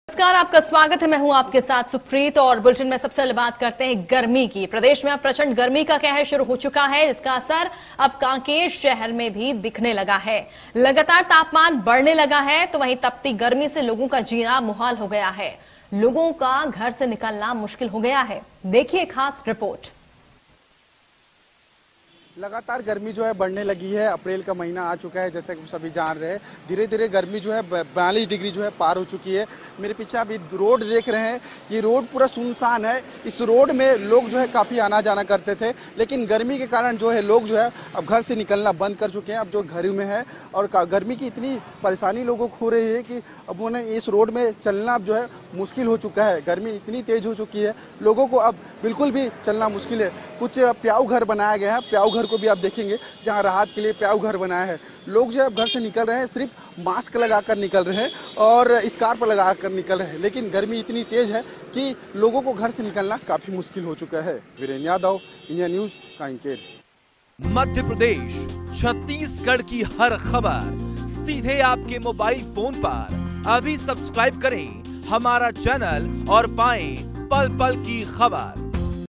नमस्कार, आपका स्वागत है। मैं हूं आपके साथ सुप्रीत और बुलेटिन में सबसे पहले बात करते हैं गर्मी की। प्रदेश में अब प्रचंड गर्मी का कहर शुरू हो चुका है। इसका असर अब कांकेर शहर में भी दिखने लगा है। लगातार तापमान बढ़ने लगा है तो वहीं तपती गर्मी से लोगों का जीना मुहाल हो गया है। लोगों का घर से निकलना मुश्किल हो गया है। देखिए खास रिपोर्ट। लगातार गर्मी जो है बढ़ने लगी है। अप्रैल का महीना आ चुका है, जैसे कि सभी जान रहे हैं। धीरे धीरे गर्मी जो है 42 डिग्री जो है पार हो चुकी है। मेरे पीछे अभी रोड देख रहे हैं, ये रोड पूरा सुनसान है। इस रोड में लोग जो है काफ़ी आना जाना करते थे, लेकिन गर्मी के कारण जो है लोग जो है अब घर से निकलना बंद कर चुके हैं। अब जो घर में है और गर्मी की इतनी परेशानी लोगों को हो रही है कि अब उन्हें इस रोड में चलना अब जो है मुश्किल हो चुका है। गर्मी इतनी तेज़ हो चुकी है, लोगों को अब बिल्कुल भी चलना मुश्किल है। कुछ प्याऊ घर बनाया गया है, प्याऊ घर को भी आप देखेंगे जहां राहत के लिए प्याऊ घर बनाया है। लोग जो है घर से निकल रहे हैं, सिर्फ मास्क लगाकर निकल रहे हैं और स्कार्फ लगाकर निकल रहे हैं, लेकिन गर्मी इतनी तेज है कि लोगों को घर से निकलना काफी मुश्किल हो चुका है। Viren Yadav, India news, Kanker. मध्य प्रदेश, छत्तीसगढ़ की हर खबर सीधे आपके मोबाइल फोन पर। अभी सब्सक्राइब करें हमारा चैनल और पाएं पल पल की खबर।